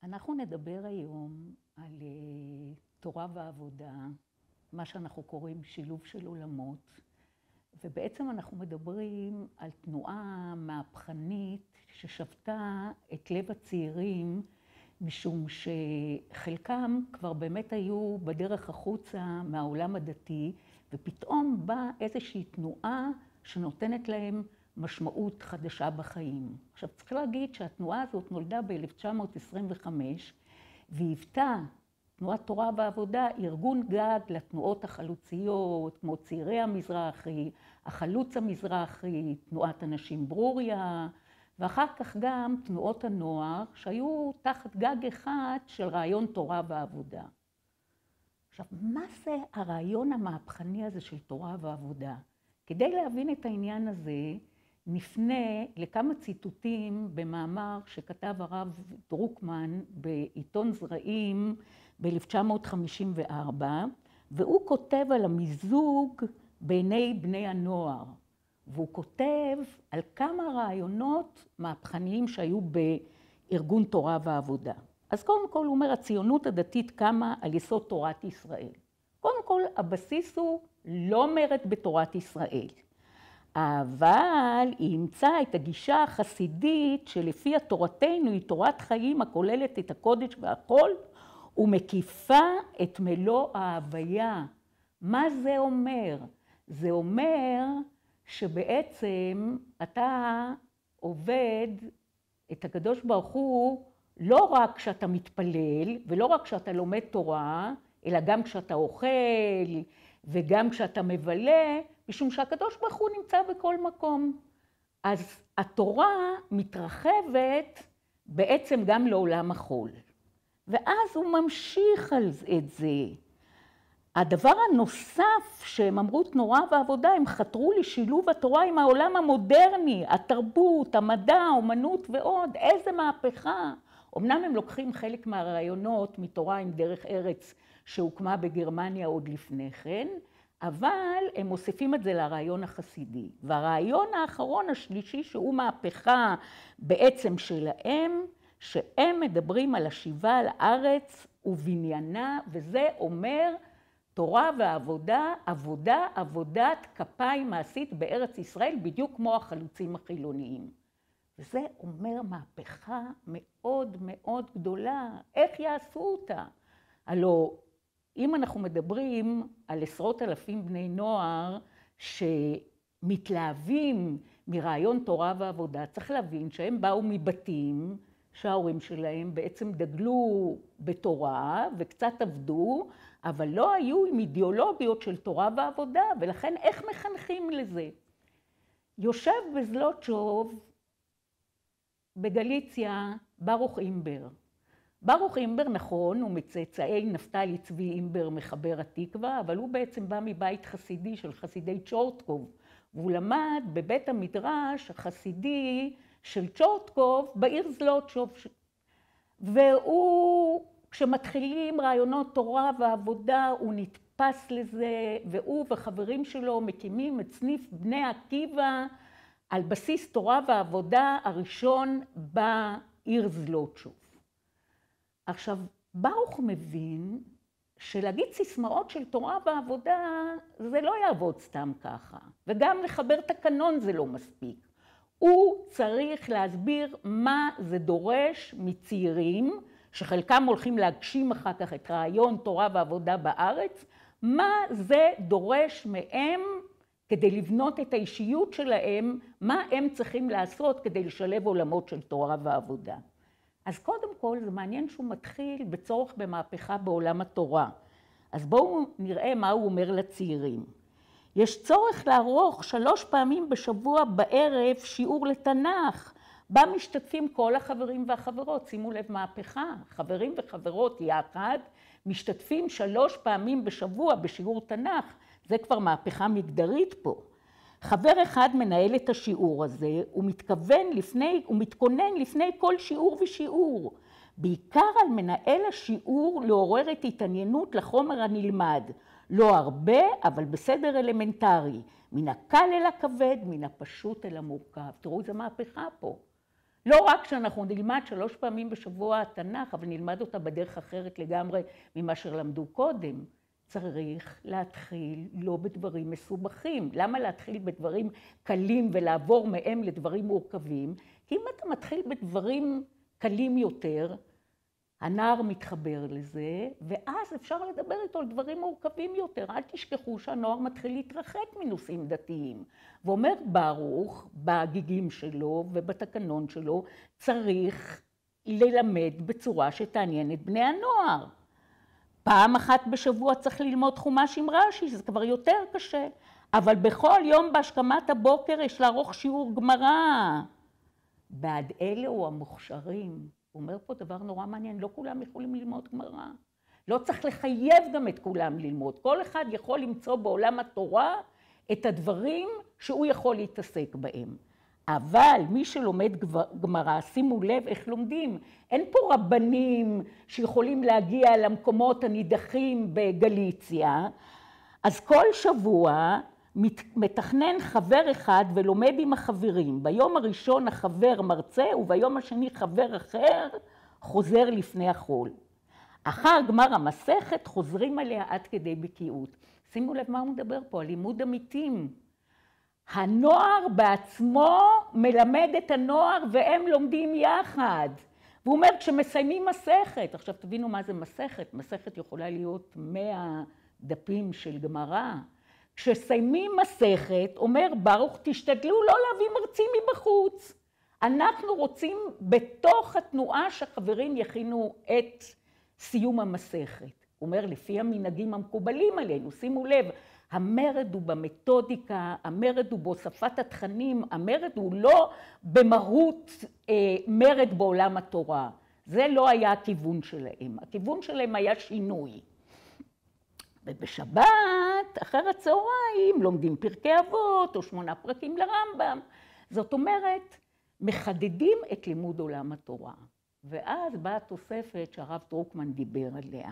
אנחנו נדבר היום על תורה ועבודה, מה שאנחנו קוראים שילוב של עולמות, ובעצם אנחנו מדברים על תנועה מהפכנית ששבתה את לב הצעירים, משום שחלקם כבר באמת היו בדרך החוצה מהעולם הדתי, ופתאום באה איזושהי תנועה שנותנת להם משמעות חדשה בחיים. עכשיו צריך להגיד שהתנועה הזאת נולדה ב-1925, והיוותה, תנועת תורה ועבודה, ארגון גג לתנועות החלוציות, כמו צעירי המזרחי, החלוץ המזרחי, תנועת הנשים ברוריה, ואחר כך גם תנועות הנוער, שהיו תחת גג אחד של רעיון תורה ועבודה. עכשיו, מה זה הרעיון המהפכני הזה של תורה ועבודה? כדי להבין את העניין הזה, נפנה לכמה ציטוטים במאמר שכתב הרב דרוקמן בעיתון זרעים ב-1954, והוא כותב על המיזוג בעיני בני הנוער, והוא כותב על כמה רעיונות מהפכניים שהיו בארגון תורה ועבודה. אז קודם כל הוא אומר, הציונות הדתית קמה על יסוד תורת ישראל. קודם כל, הבסיס הוא לא מרד בתורת ישראל. אבל היא אימצה את הגישה החסידית שלפיה תורתנו היא תורת חיים הכוללת את הקודש והכל, ומקיפה את מלוא ההוויה. מה זה אומר? זה אומר שבעצם אתה עובד את הקדוש ברוך הוא לא רק כשאתה מתפלל ולא רק כשאתה לומד תורה, אלא גם כשאתה אוכל וגם כשאתה מבלה, משום שהקדוש ברוך הוא נמצא בכל מקום. אז התורה מתרחבת בעצם גם לעולם החול. ואז הוא ממשיך על את זה. הדבר הנוסף שהם אמרו תנועה ועבודה, הם חתרו לשילוב התורה עם העולם המודרני, התרבות, המדע, האומנות ועוד. איזה מהפכה. אמנם הם לוקחים חלק מהרעיונות מתורה עם דרך ארץ שהוקמה בגרמניה עוד לפני כן, אבל הם מוסיפים את זה לרעיון החסידי. והרעיון האחרון השלישי שהוא מהפכה בעצם שלהם, שהם מדברים על השיבה על הארץ ובניינה, וזה אומר תורה ועבודה, עבודת כפיים מעשית בארץ ישראל, בדיוק כמו החלוצים החילוניים. וזה אומר מהפכה מאוד מאוד גדולה. איך יעשו אותה? הלוא אם אנחנו מדברים על עשרות אלפים בני נוער שמתלהבים מרעיון תורה ועבודה, צריך להבין שהם באו מבתים שההורים שלהם בעצם דגלו בתורה וקצת עבדו, אבל לא היו עם אידיאולוגיות של תורה ועבודה, ולכן איך מחנכים לזה? יושב בזלוטשוב בגליציה ברוך אימבר. ברוך אימבר, נכון, הוא מצאצאי נפתלי צבי אימבר מחבר התקווה, אבל הוא בעצם בא מבית חסידי של חסידי צ'ורטקוב, והוא למד בבית המדרש החסידי של צ'ורטקוב בעיר זלוטשוב. והוא, כשמתחילים רעיונות תורה ועבודה, הוא נתפס לזה, והוא וחברים שלו מקימים את סניף בני עקיבא על בסיס תורה ועבודה הראשון בעיר זלוטשוב. עכשיו, ברוך מבין שלהגיד סיסמאות של תורה ועבודה זה לא יעבוד סתם ככה, וגם לחבר תקנון זה לא מספיק. הוא צריך להסביר מה זה דורש מצעירים, שחלקם הולכים להגשים אחר כך את רעיון תורה ועבודה בארץ, מה זה דורש מהם כדי לבנות את האישיות שלהם, מה הם צריכים לעשות כדי לשלב עולמות של תורה ועבודה. אז קודם כל זה מעניין שהוא מתחיל בצורך במהפכה בעולם התורה. אז בואו נראה מה הוא אומר לצעירים. יש צורך לערוך 3 פעמים בשבוע בערב שיעור לתנ"ך, בה משתתפים כל החברים והחברות. שימו לב מהפכה, חברים וחברות יחד משתתפים 3 פעמים בשבוע בשיעור תנ"ך, זה כבר מהפכה מגדרית פה. חבר אחד מנהל את השיעור הזה, הוא מתכונן לפני כל שיעור ושיעור. בעיקר על מנהל השיעור לעורר את התעניינות לחומר הנלמד. לא הרבה, אבל בסדר אלמנטרי. מן הקל אל הכבד, מן הפשוט אל המורכב. תראו איזה מהפכה פה. לא רק שאנחנו נלמד 3 פעמים בשבוע התנ"ך, אבל נלמד אותה בדרך אחרת לגמרי ממה שלמדו קודם. צריך להתחיל לא בדברים מסובכים. למה להתחיל בדברים קלים ולעבור מהם לדברים מורכבים? כי אם אתה מתחיל בדברים קלים יותר, הנער מתחבר לזה, ואז אפשר לדבר איתו על דברים מורכבים יותר. אל תשכחו שהנוער מתחיל להתרחק מנושאים דתיים. ואומר ברוך, בגיגים שלו ובתקנון שלו, צריך ללמד בצורה שתעניין את בני הנוער. פעם אחת בשבוע צריך ללמוד חומש עם רש"י, זה כבר יותר קשה. אבל בכל יום בהשכמת הבוקר יש לערוך שיעור גמרא. בעד אלו המוכשרים. הוא אומר פה דבר נורא מעניין, לא כולם יכולים ללמוד גמרא. לא צריך לחייב גם את כולם ללמוד. כל אחד יכול למצוא בעולם התורה את הדברים שהוא יכול להתעסק בהם. אבל מי שלומד גמרא, שימו לב איך לומדים. אין פה רבנים שיכולים להגיע למקומות הנידחים בגליציה. אז כל שבוע מתכנן חבר אחד ולומד עם החברים. ביום הראשון החבר מרצה וביום השני חבר אחר חוזר לפני החול. אחר גמר המסכת חוזרים עליה עד כדי בקיאות. שימו לב מה הוא מדבר פה, על לימוד עמיתים. הנוער בעצמו מלמד את הנוער והם לומדים יחד. והוא אומר כשמסיימים מסכת, עכשיו תבינו מה זה מסכת, מסכת יכולה להיות 100 דפים של גמרא. כשסיימים מסכת, אומר ברוך, תשתדלו לא להביא מרצים מבחוץ. אנחנו רוצים בתוך התנועה שהחברים יכינו את סיום המסכת. הוא אומר, לפי המנהגים המקובלים עלינו, שימו לב, המרד הוא במתודיקה, המרד הוא בהוספת התכנים, המרד הוא לא במהות מרד בעולם התורה. זה לא היה הכיוון שלהם. הכיוון שלהם היה שינוי. ובשבת, אחר הצהריים, לומדים פרקי אבות או 8 פרקים לרמב"ם. זאת אומרת, מחדדים את לימוד עולם התורה. ואז באה תוספת שהרב דרוקמן דיבר עליה.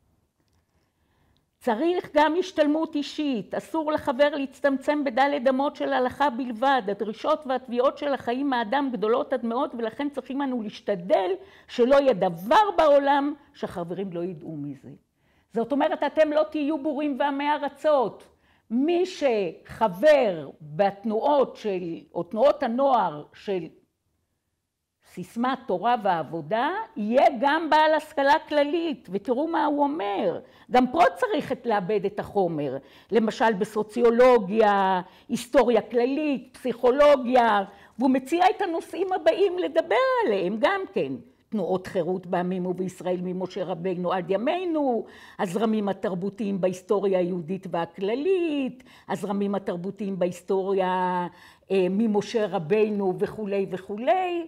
צריך גם השתלמות אישית, אסור לחבר להצטמצם בדלת אמות של הלכה בלבד, הדרישות והתביעות של החיים מהאדם גדולות עד מאוד, ולכן צריכים אנו להשתדל שלא יהיה דבר בעולם שהחברים לא ידעו מזה. זאת אומרת, אתם לא תהיו בורים ועמי ארצות. מי שחבר בתנועות או תנועות הנוער של סיסמת תורה ועבודה, יהיה גם בעל השכלה כללית, ותראו מה הוא אומר. גם פה צריך לאבד את החומר, למשל בסוציולוגיה, היסטוריה כללית, פסיכולוגיה, והוא מציע את הנושאים הבאים לדבר עליהם גם כן. תנועות חירות בעמים ובישראל ממשה רבינו עד ימינו, הזרמים התרבותיים בהיסטוריה היהודית והכללית, הזרמים התרבותיים בהיסטוריה ממשה רבינו וכולי וכולי.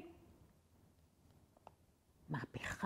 מהפכה.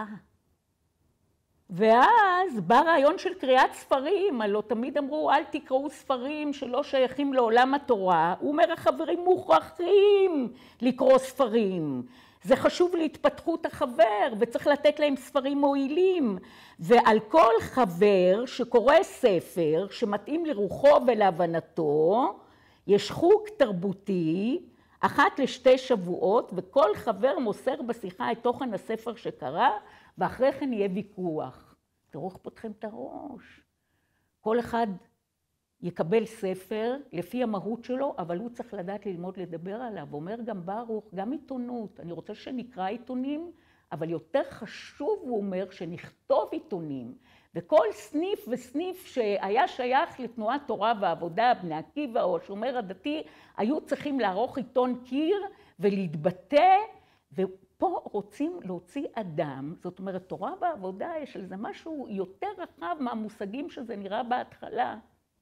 ואז בא רעיון של קריאת ספרים, הלא תמיד אמרו אל תקראו ספרים שלא שייכים לעולם התורה. הוא אומר החברים מוכרחים לקרוא ספרים. זה חשוב להתפתחות החבר וצריך לתת להם ספרים מועילים. ועל כל חבר שקורא ספר שמתאים לרוחו ולהבנתו, יש חוג תרבותי, 1 ל2 שבועות, וכל חבר מוסר בשיחה את תוכן הספר שקרא, ואחרי כן יהיה ויכוח. תראו איך פותחים את הראש. כל אחד יקבל ספר לפי המהות שלו, אבל הוא צריך לדעת ללמוד לדבר עליו. אומר גם ברוך, גם עיתונות. אני רוצה שנקרא עיתונים, אבל יותר חשוב, הוא אומר, שנכתוב עיתונים. וכל סניף וסניף שהיה שייך לתנועת תורה ועבודה, בני עקיבא או השומר הדתי, היו צריכים לערוך עיתון קיר ולהתבטא, ופה רוצים להוציא אדם, זאת אומרת, תורה ועבודה, יש לזה משהו יותר רחב מהמושגים שזה נראה בהתחלה.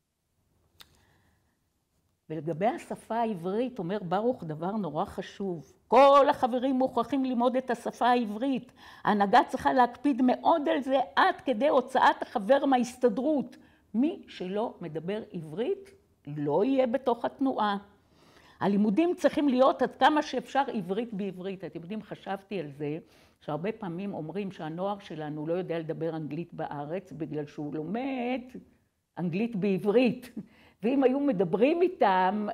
ולגבי השפה העברית, אומר ברוך דבר נורא חשוב. כל החברים מוכרחים ללמוד את השפה העברית. ההנהגה צריכה להקפיד מאוד על זה עד כדי הוצאת החבר מההסתדרות. מי שלא מדבר עברית לא יהיה בתוך התנועה. הלימודים צריכים להיות עד כמה שאפשר עברית בעברית. אתם יודעים, חשבתי על זה, שהרבה פעמים אומרים שהנוער שלנו לא יודע לדבר אנגלית בארץ, בגלל שהוא לומד אנגלית בעברית. ואם היו מדברים איתם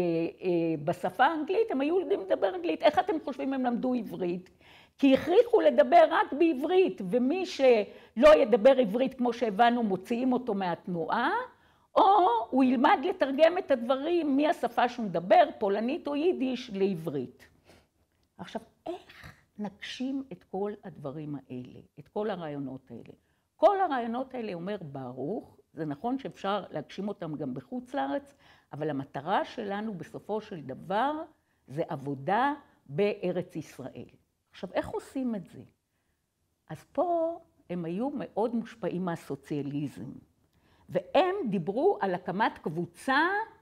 בשפה האנגלית, הם היו יודעים לדבר אנגלית. איך אתם חושבים הם למדו עברית? כי הכריחו לדבר רק בעברית, ומי שלא ידבר עברית כמו שהבנו, מוציאים אותו מהתנועה, או הוא ילמד לתרגם את הדברים מהשפה שהוא מדבר, פולנית או יידיש, לעברית. עכשיו, איך נגשים את כל הדברים האלה, את כל הרעיונות האלה? כל הרעיונות האלה, אומר ברוך, זה נכון שאפשר להגשים אותם גם בחוץ לארץ, אבל המטרה שלנו בסופו של דבר זה עבודה בארץ ישראל. עכשיו, איך עושים את זה? אז פה הם היו מאוד מושפעים מהסוציאליזם, והם דיברו על הקמת קבוצה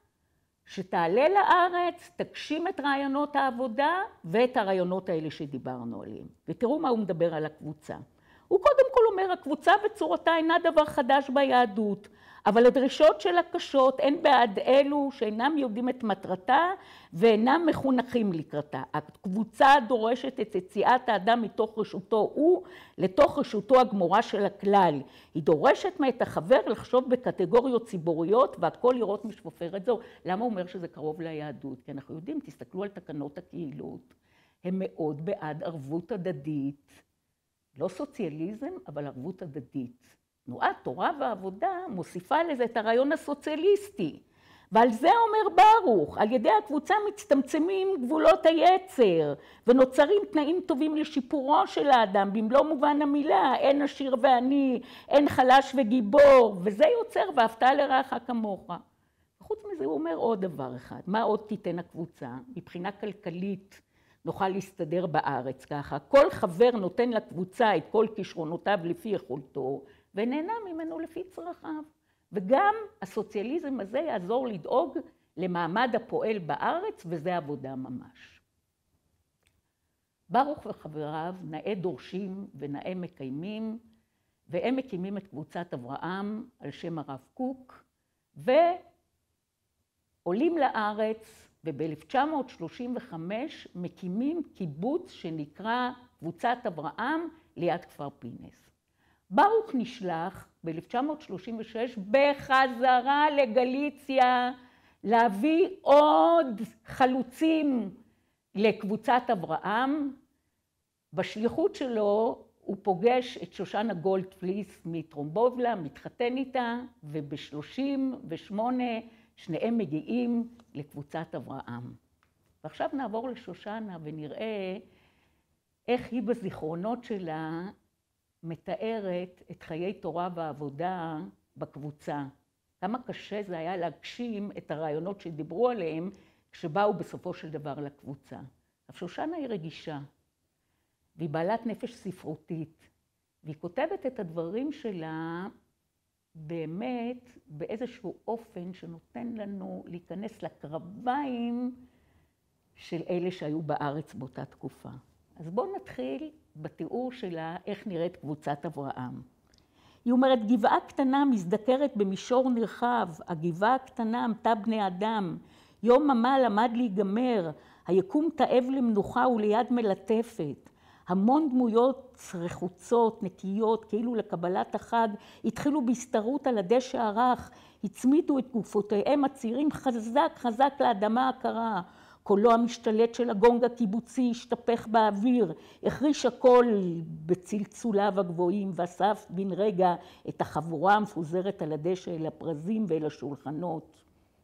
שתעלה לארץ, תגשים את רעיונות העבודה ואת הרעיונות האלה שדיברנו עליהם. ותראו מה הוא מדבר על הקבוצה. הוא קודם כל אומר, הקבוצה וצורתה אינה דבר חדש ביהדות, אבל הדרישות שלה קשות, אין בעד אלו שאינם יודעים את מטרתה ואינם מחונכים לקראתה. הקבוצה דורשת את יציאת האדם מתוך רשותו הוא לתוך רשותו הגמורה של הכלל. היא דורשת מאת החבר לחשוב בקטגוריות ציבוריות והכל לראות משפופרת זו. למה הוא אומר שזה קרוב ליהדות? כי אנחנו יודעים, תסתכלו על תקנות הקהילות, הם מאוד בעד ערבות הדדית, לא סוציאליזם, אבל ערבות הדדית. תנועת תורה ועבודה מוסיפה לזה את הרעיון הסוציאליסטי. ועל זה אומר ברוך, על ידי הקבוצה מצטמצמים גבולות היצר, ונוצרים תנאים טובים לשיפורו של האדם, במלוא מובן המילה, אין עשיר ועני, אין חלש וגיבור, וזה יוצר ואהבת לרעך כמוך. חוץ מזה הוא אומר עוד דבר אחד, מה עוד תיתן הקבוצה? מבחינה כלכלית נוכל להסתדר בארץ ככה, כל חבר נותן לקבוצה את כל כישרונותיו לפי יכולתו, ונהנה ממנו לפי צרכיו. וגם הסוציאליזם הזה יעזור לדאוג למעמד הפועל בארץ, וזה עבודה ממש. ברוך וחבריו נאה דורשים ונאה מקיימים, והם מקימים את קבוצת אברהם על שם הרב קוק, ועולים לארץ, וב-1935 מקימים קיבוץ שנקרא קבוצת אברהם ליד כפר פינס. ברוך נשלח ב-1936 בחזרה לגליציה להביא עוד חלוצים לקבוצת אברהם. בשליחות שלו הוא פוגש את שושנה גולדפליס מטרומבובלה, מתחתן איתה, וב-38 שניהם מגיעים לקבוצת אברהם. ועכשיו נעבור לשושנה ונראה איך היא בזיכרונות שלה מתארת את חיי תורה ועבודה בקבוצה. כמה קשה זה היה להגשים את הרעיונות שדיברו עליהם כשבאו בסופו של דבר לקבוצה. אבל שושנה היא רגישה, והיא בעלת נפש ספרותית, והיא כותבת את הדברים שלה באמת באיזשהו אופן שנותן לנו להיכנס לקרביים של אלה שהיו בארץ באותה תקופה. אז בואו נתחיל בתיאור שלה איך נראית קבוצת אברהם. היא אומרת, גבעה קטנה מזדקרת במישור נרחב, הגבעה הקטנה עמתה בני אדם, יום ממל עמד להיגמר, היקום תאב למנוחה וליד מלטפת. המון דמויות רחוצות, נקיות, כאילו לקבלת החג, התחילו בהסתרות על הדשא הרך, הצמידו את גופותיהם הצעירים חזק חזק לאדמה הקרה. קולו המשתלט של הגונג הקיבוצי השתפך באוויר, החריש הכל בצלצוליו הגבוהים, ואסף בן רגע את החבורה המפוזרת על הדשא אל הפרזים ואל השולחנות.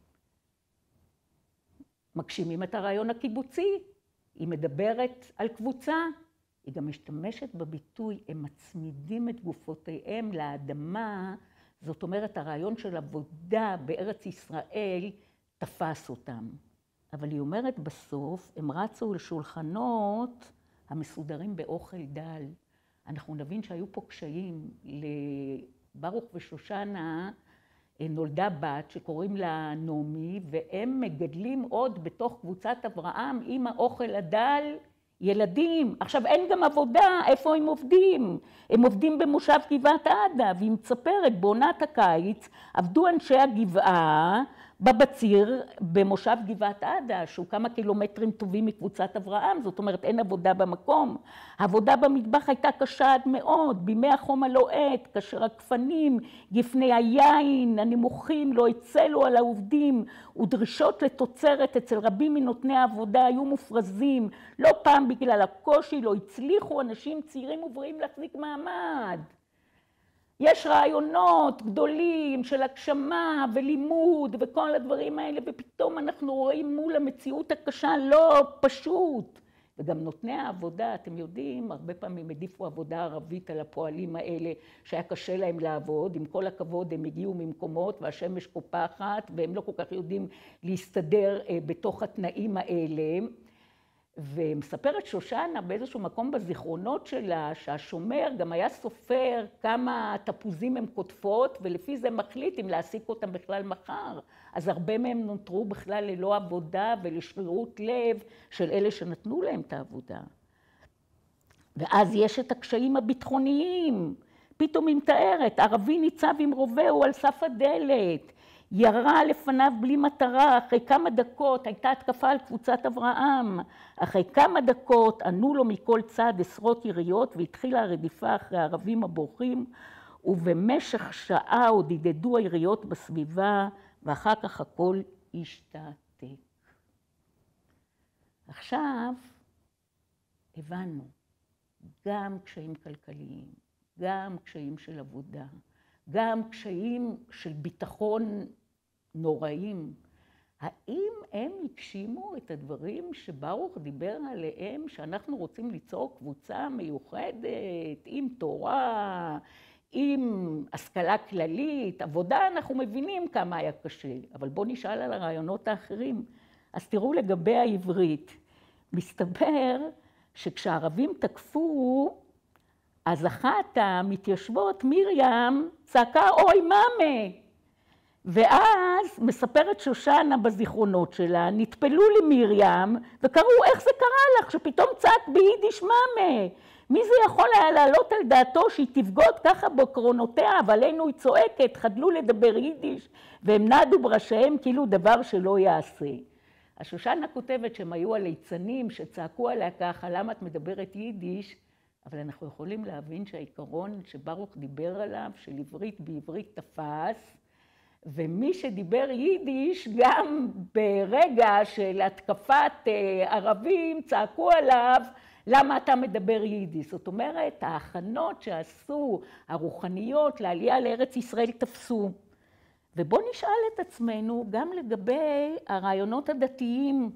מגשימים את הרעיון הקיבוצי, היא מדברת על קבוצה, היא גם משתמשת בביטוי, הם מצמידים את גופותיהם לאדמה, זאת אומרת, הרעיון של עבודה בארץ ישראל תפס אותם. אבל היא אומרת בסוף, הם רצו לשולחנות המסודרים באוכל דל. אנחנו נבין שהיו פה קשיים. לברוך ושושנה נולדה בת שקוראים לה נעמי, והם מגדלים עוד בתוך קבוצת אברהם עם האוכל הדל ילדים. עכשיו אין גם עבודה, איפה הם עובדים? הם עובדים במושב גבעת עדה, והיא מצפרת בעונת הקיץ, עבדו אנשי הגבעה בבציר, במושב גבעת עדה, שהוא כמה קילומטרים טובים מקבוצת אברהם, זאת אומרת אין עבודה במקום. העבודה במטבח הייתה קשה עד מאוד, בימי החום הלוהט, כאשר הגפנים, גפני היין, הנמוכים לא הצלו על העובדים, ודרישות לתוצרת אצל רבים מנותני העבודה היו מופרזים, לא פעם בגלל הקושי לא הצליחו אנשים צעירים ובריאים להחזיק מעמד. יש רעיונות גדולים של הגשמה ולימוד וכל הדברים האלה, ופתאום אנחנו רואים מול המציאות הקשה לא פשוט. וגם נותני העבודה, אתם יודעים, הרבה פעמים העדיפו עבודה ערבית על הפועלים האלה, שהיה קשה להם לעבוד. עם כל הכבוד הם הגיעו ממקומות והשמש קופחת, והם לא כל כך יודעים להסתדר בתוך התנאים האלה. ומספרת שושנה באיזשהו מקום בזיכרונות שלה, שהשומר גם היה סופר כמה תפוזים הם קוטפות, ולפי זה מחליט אם להעסיק אותם בכלל מחר. אז הרבה מהם נותרו בכלל ללא עבודה ולשרירות לב של אלה שנתנו להם את העבודה. ואז יש את הקשיים הביטחוניים. פתאום היא מתארת, ערבי ניצב עם רובהו על סף הדלת, ירה לפניו בלי מטרה, אחרי כמה דקות הייתה התקפה על קבוצת אברהם, אחרי כמה דקות ענו לו מכל צד עשרות יריות והתחילה הרדיפה אחרי הערבים הבורחים, ובמשך שעה עוד הדהדו היריות בסביבה ואחר כך הכל השתתק. עכשיו הבנו, גם קשיים כלכליים, גם קשיים של עבודה, גם קשיים של ביטחון נוראים. האם הם הגשימו את הדברים שברוך דיבר עליהם, שאנחנו רוצים ליצור קבוצה מיוחדת, עם תורה, עם השכלה כללית, עבודה אנחנו מבינים כמה היה קשה, אבל בואו נשאל על הרעיונות האחרים. אז תראו לגבי העברית, מסתבר שכשהערבים תקפו, אז אחת המתיישבות, מרים, צעקה, אוי מאמה. ואז מספרת שושנה בזיכרונות שלה, נטפלו למרים וקראו, איך זה קרה לך שפתאום צעק ביידיש מאמה? מי זה יכול היה לעלות על דעתו שהיא תבגוד ככה בקרונותיה, אבל עלינו היא צועקת, חדלו לדבר יידיש, והם נדו בראשיהם כאילו דבר שלא יעשה. השושנה כותבת שהם היו הליצנים שצעקו עליה ככה, למה את מדברת יידיש? אבל אנחנו יכולים להבין שהעיקרון שברוך דיבר עליו, של עברית בעברית תפס, ומי שדיבר יידיש גם ברגע של התקפת ערבים צעקו עליו, למה אתה מדבר יידיש? זאת אומרת, ההכנות שעשו הרוחניות לעלייה לארץ ישראל תפסו. ובואו נשאל את עצמנו גם לגבי הרעיונות הדתיים.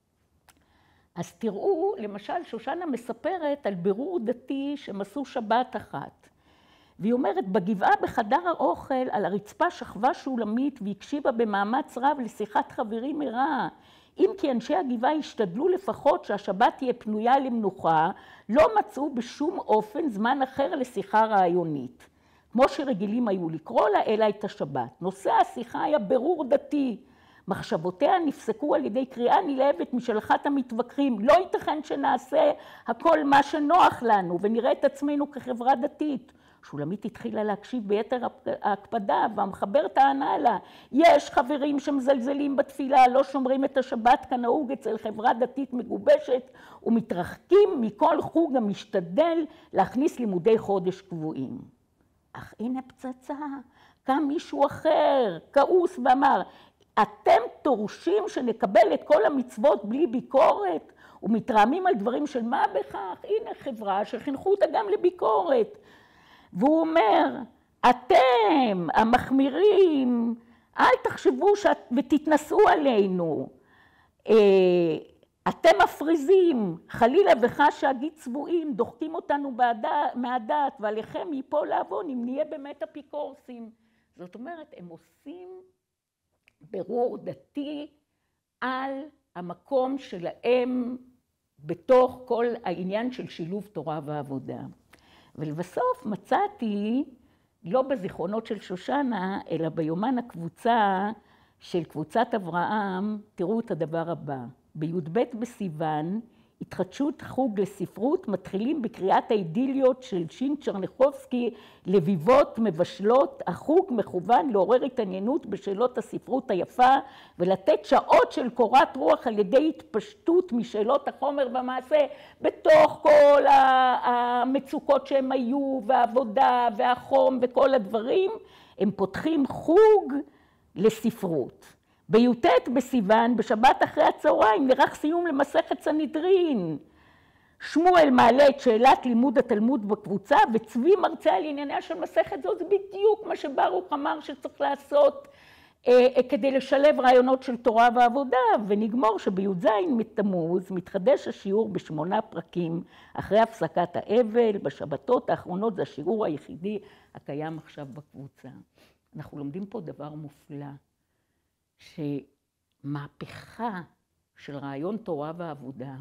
אז תראו, למשל, שושנה מספרת על בירור דתי שהם עשו שבת אחת. והיא אומרת, בגבעה בחדר האוכל על הרצפה שכבה שולמית והקשיבה במאמץ רב לשיחת חברים ערה. אם כי אנשי הגבעה השתדלו לפחות שהשבת תהיה פנויה למנוחה, לא מצאו בשום אופן זמן אחר לשיחה רעיונית. כמו שרגילים היו לקרוא לה, אלא את השבת. נושא השיחה היה בירור דתי. מחשבותיה נפסקו על ידי קריאה נלהבת משל אחת המתווכחים. לא ייתכן שנעשה הכל מה שנוח לנו ונראה את עצמנו כחברה דתית. שולמית התחילה להקשיב ביתר ההקפדה, והמחבר טענה לה, יש חברים שמזלזלים בתפילה, לא שומרים את השבת כנהוג אצל חברה דתית מגובשת, ומתרחקים מכל חוג המשתדל להכניס לימודי חודש קבועים. אך הנה פצצה, קם מישהו אחר, כעוס ואמר, אתם תורשים שנקבל את כל המצוות בלי ביקורת, ומתרעמים על דברים של מה בכך? הנה חברה שחינכו אותה גם לביקורת. והוא אומר, אתם המחמירים, אל תחשבו ותתנסו עלינו. אתם מפריזים, חלילה וחס שאגיד צבועים, דוחקים אותנו מהדת, ועליכם ייפול לעוון אם נהיה באמת אפיקורסים. זאת אומרת, הם עושים בירור דתי על המקום שלהם בתוך כל העניין של שילוב תורה ועבודה. ולבסוף מצאתי, לא בזיכרונות של שושנה, אלא ביומן הקבוצה של קבוצת אברהם, תראו את הדבר הבא. בי"ב בסיוון התחדשות החוג לספרות, מתחילים בקריאת האידיליות של שין טשרניחובסקי, לביבות מבשלות. החוג מכוון לעורר התעניינות בשאלות הספרות היפה, ולתת שעות של קורת רוח על ידי התפשטות משאלות החומר והמעשה, בתוך כל המצוקות שהם היו, והעבודה, והחום, וכל הדברים. הם פותחים חוג לספרות. בי"ט בסיוון, בשבת אחרי הצהריים, נערך סיום למסכת סנהדרין. שמואל מעלה את שאלת לימוד התלמוד בקבוצה, וצבי מרצה על ענייניה של מסכת זו. זה בדיוק מה שברוך אמר שצריך לעשות כדי לשלב רעיונות של תורה ועבודה, ונגמור שבי"ז מתמוז מתחדש השיעור ב8 פרקים, אחרי הפסקת האבל. בשבתות האחרונות זה השיעור היחידי הקיים עכשיו בקבוצה. אנחנו לומדים פה דבר מופלא. שמהפכה של רעיון תורה ועבודה,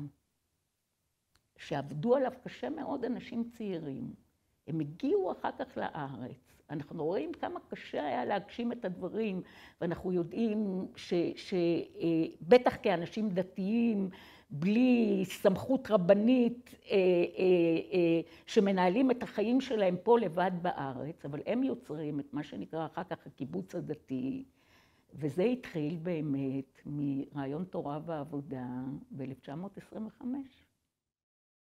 שעבדו עליו קשה מאוד אנשים צעירים, הם הגיעו אחר כך לארץ. אנחנו רואים כמה קשה היה להגשים את הדברים, ואנחנו יודעים שבטח כאנשים דתיים, בלי סמכות רבנית, שמנהלים את החיים שלהם פה לבד בארץ, אבל הם יוצרים את מה שנקרא אחר כך הקיבוץ הדתי, וזה התחיל באמת מרעיון תורה ועבודה ב-1925.